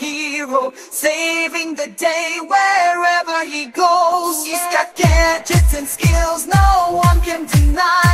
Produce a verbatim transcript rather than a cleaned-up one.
hero, saving the day wherever he goes. He's got gadgets and skills no one can deny.